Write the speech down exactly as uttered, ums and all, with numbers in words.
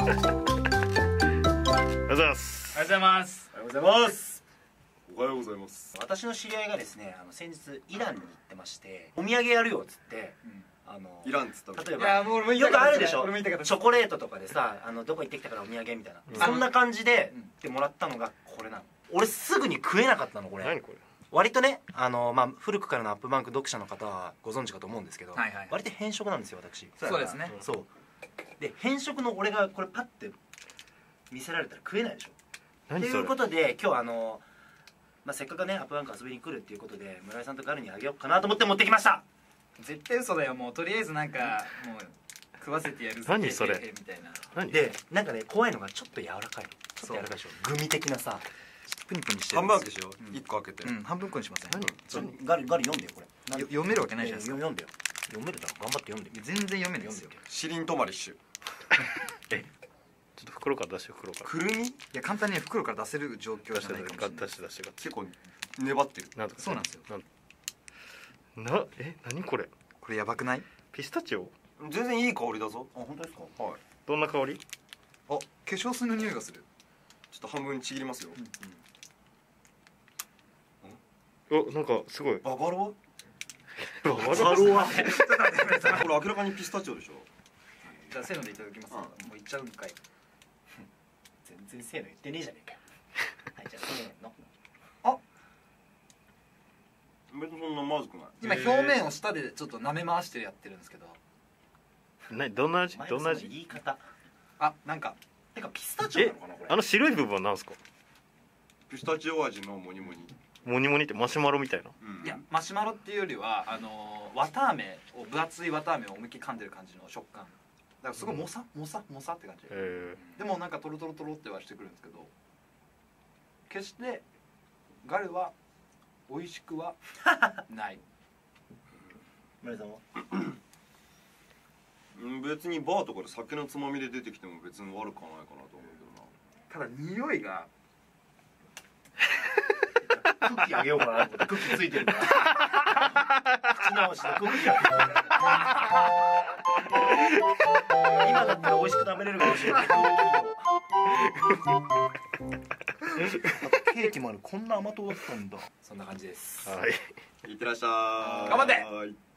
ございます。 ありがとうございます。 おはようございます。 おはようございます。 私の知り合いがですね、あの先日イランに行ってまして、お土産やるよっつって、あのイランっつったら例えいやもう俺もばよくあるでしょ、 俺も言いたかったチョコレートとかでさ、あのどこ行ってきたからお土産みたいな、そんな感じででもらったのがこれなの。俺すぐに食えなかったのこれ。 何これ。 割とね、あのまあ古くからのアップバンク読者の方はご存知かと思うんですけど、 はいはい、 割と偏食なんですよ私。 そうですね。 そうで、偏食の俺がこれパッて見せられたら食えないでしょ。ということで今日あの、まあ、せっかくねアップバンク遊びに来るっていうことで村井さんとガルにあげようかなと思って持ってきました。 絶対嘘だよ。もうとりあえずなんかもう食わせてやる。 何それみたいな。 何で、なんかね怖いのがちょっと柔らかいの。ちょっと柔らかいでしょ、グミ的なさ。 プニプニしてる半分開けしよう。一個開けて。 うん、半分こにしません。 何ガルガル読んでよこれ。 よ読めるわけないじゃないですか。 読んでよ。読めるだろ、頑張って読んでみ。 全然読めないですよ。 シリントマリッシュ。 え、ちょっと袋から出して、袋からくるみ？ いや簡単に袋から出せる状況じゃないかもしれない。 出して出して出して。 結構粘ってる。 なんとかそうなんですよ。 な、え、何これ。 これやばくない？ ピスタチオ。 全然いい香りだぞ。 あ、本当ですか。 はい。 どんな香り。 あ、化粧水の匂いがする。 ちょっと半分ちぎりますよ。 お、なんかすごい。 ババロバババロはア？これ明らかにピスタチオでしょ。 じゃあせーのでいただきます。もういっちゃうんかい。 全然せーの言ってねえじゃねえかよ。はい、じゃあせーの。 別にそんなまずくない。 今表面を舌でちょっと舐め回してやってるんですけど。 な、どんな味、どんな味。 言い方。 あ、なんかてかピスタチオなえのかなこれ。 あの白い部分はなんですか。 ピスタチオ味のモニモニ。 モニモニってマシュマロみたいな。 いやマシュマロっていうよりはあの綿あめを分厚い綿あめを思いっきり噛んでる感じの食感だからすごいもさもさもさって感じ、 えでもなんかトロトロトロってはしてくるんですけど、決してガルは美味しくはない村井さんは。 うん、別にバーとかで酒のつまみで出てきても別に悪くはないかなと思うけどな。 ただ匂いがクッキーあげようかなと思ってクッキーついてるから口直しでクッキーあげよう。今だったら美味しく食べれるかもしれない。ケーキもある。こんな甘党だったんだ。そんな感じです。 はい。 いってらっしゃい。 頑張って。 はい。